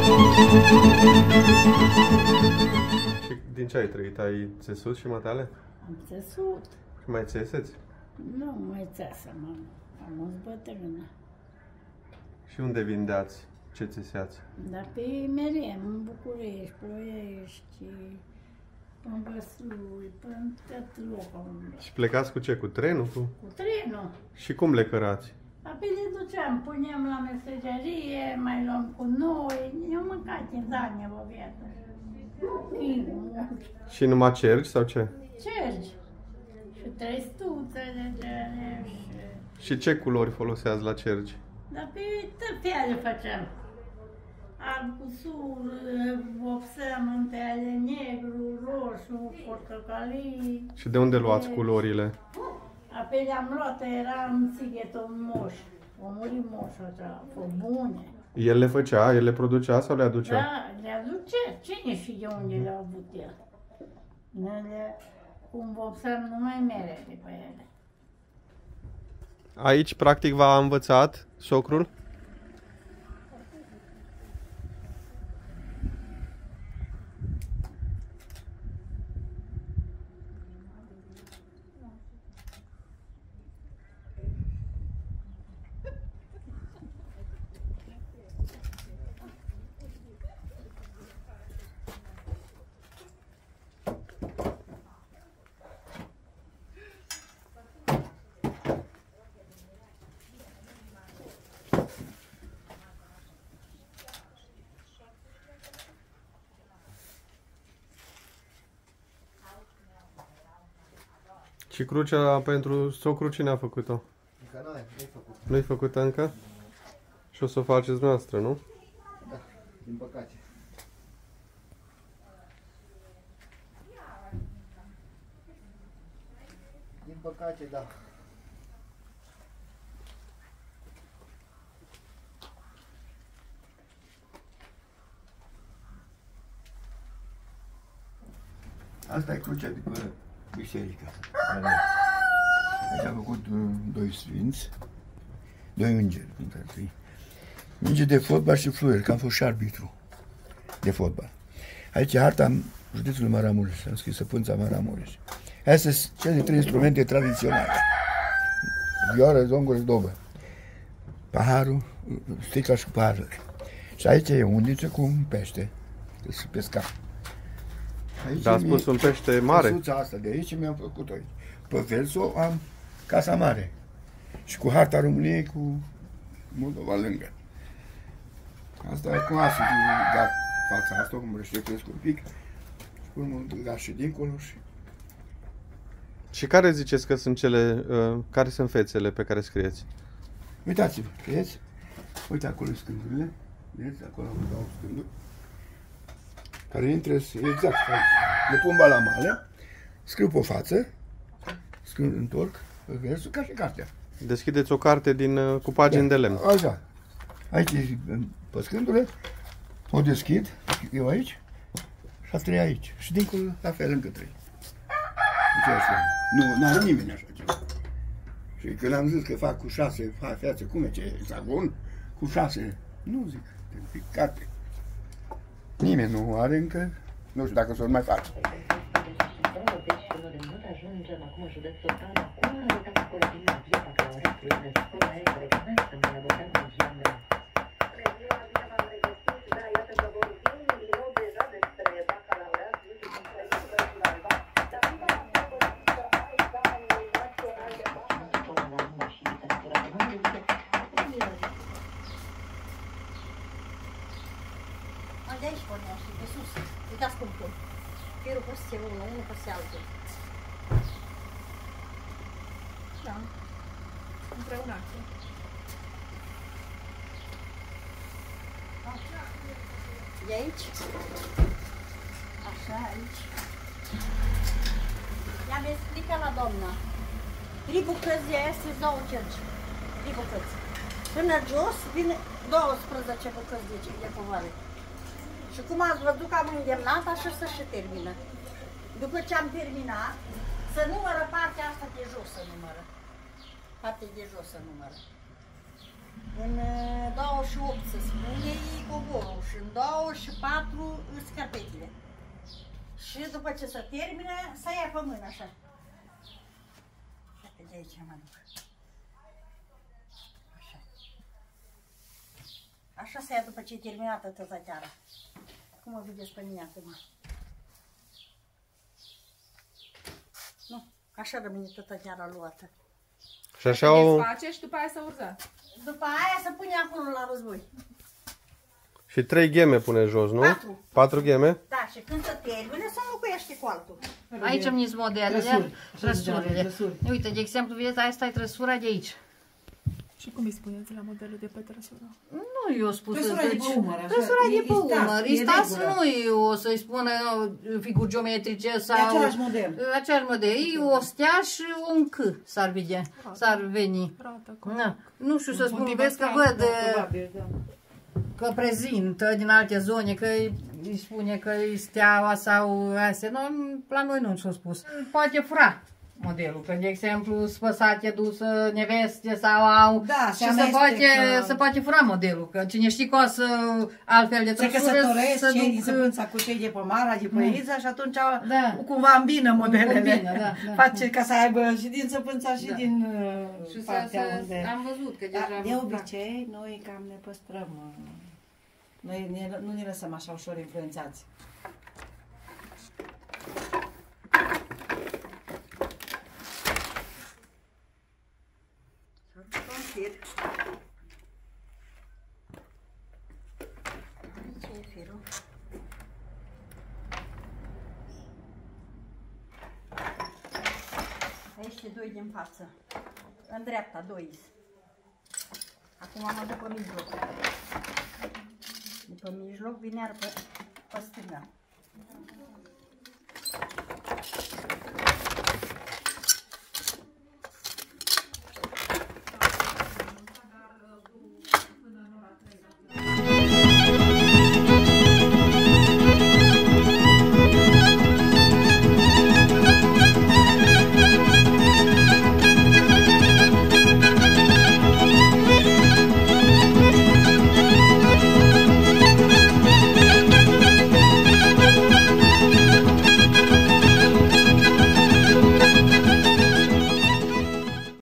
Și din ce ai trăit? Ai țesut și matale? Am țesut. Și mai țeseți? Nu mai țesă, mă. Am fost bătrână. Și unde vindeați? Ce țeseați? Dar pe Merem, în București, Ploiești, în Văslui, până în tot locul. Și plecați cu ce? Cu trenul? Cu trenul. Și cum le cărați? Apoi le duceam, puneam la mesagerie, mai luam cu noi. Eu mâncat în zane o viață. Și numai cerci sau ce? Cerci. Și trăistuțe de gene Și ce culori foloseați la cerci? Dar pe tăpiale făceam. Alb cu sur, vopsăm între ale negru, roșu, portocalii. Și de unde luați culorile? Apoi le-am luat, era în Sighetul Moș. O muri Moșul ăsta, fost bune. El le făcea, el le producea sau le aducea? Da, le aduce. Cine știe de unde le-au avut el? Ele, cum vopsăm numai mere de pe ele. Aici, practic, v-a învățat socrul? Și crucea pentru socru cine a făcut-o? Încă nu-i făcut. Nu-i făcută încă? Și o să o faceți noastră, nu? Da, din păcate. Din păcate, da. Asta e crucea de pe biserică. Aici am făcut doi sfinți, doi îngeri, cum ar fi. Înger de fotbal și fluier, că am fost și arbitru de fotbal. Aici e harta județului Maramureș, am scris Săpânța Maramureș. Astea sunt cele trei instrumente tradiționale. Vioară, zongură, dobă. Paharul, sticla și paharele. Și aici e undiță cu un pește, să pesca. Aici Dar a spus un pește mare. Căsuța asta de aici mi-am făcut-o aici. Pe verso am Casa Mare. Și cu harta României cu Moldova lângă. Asta e cu asul de fața asta, cum răștepesc un pic. Și până mă duc și dincolo și... Și care ziceți că sunt cele, care sunt fețele pe care scrieți? Uitați-vă, vedeți? Uite acolo scândurile. Vedeți? Acolo am dau scânduri. Care intră exact aici. Le pun balamale, scriu pe față, întorc pe versul ca și cartea. Deschideți o carte cu pagini de lemn. Așa. Aici, pe scândurile, o deschid, eu aici, și a trei aici. Și dincolo, la fel, încă trei. Nu are nimeni așa ceva. Și când am zis că fac cu 6 fețe, cum e ce hexagon, cu 6, nu zic, carte. Nimeni nu are încă, nu știu dacă s-o mai face. De aici pornea și de sus. Uitați cum pun. Firul păse unul păse altul. Da. Împreună. De aici. Așa, aici. I-am explicat la doamna. 3 bucăți de aia sunt 2 cerci. 3 bucăți. Până jos vine 12 bucăți de povară. Și cum ați văzut că am îndemnat, așa să și termină. După ce am terminat, să numără partea asta de jos, să numără. Partea de jos să numără. În 28 se spune ei covorul și în 24 îs carpetele. Și după ce se termină, să ia pe mână așa. Uite de aici mă duc. Așa. Așa se ia după ce e terminată tătateara. Cum o vedeți pe mine acum? Nu, așa rămâne tătateara luată. Și așa o... Desface și după aia să urză. După aia se pune acolo la război. Și 3 gheme pune jos, nu? 4. 4 gheme? Da, și când se termine, se înlocuiește cu altul. Aici îmi sunt modelele, trăsurile. Uite, de exemplu, vedeți, asta e trăsura de aici. Și cum îi spuneți la modelul de pe trăsură? Nu eu spus. Trăsura de pe umăr, așa. Trăsura de pe umăr. E Istas regulă. nu e o să-i spună figuri geometrice sau... E același model. Același model. E o stea și un C s-ar vedea. S-ar veni. Rată, Na. Nu știu să spun, Motiva vezi că asta, văd Probabil, da. că prezintă din alte zone, că îi spune că e steaua sau astea. Nu, la noi nu s-a spus. Poate fura modelul, că de exemplu spăsate dusă neveste sau au Da, și se poate fura modelul, că cine știe că o să altfel de Se trăsură căsătoresc să cei din duc... săpânța cu cei de pe Mara, de pe Iza și atunci Da. cumva îmbină modelele. Îmbină, da. Face ca să aibă și din săpânța și Da. din Și partea unde... am văzut că Da, deja... de obicei, noi cam ne păstrăm. Noi nu ne lăsăm așa ușor influențați. Fir. Ce e firul? Aici 2 din față. În dreapta 2. Acum am după mijloc. După mijloc vine iar pe stânga.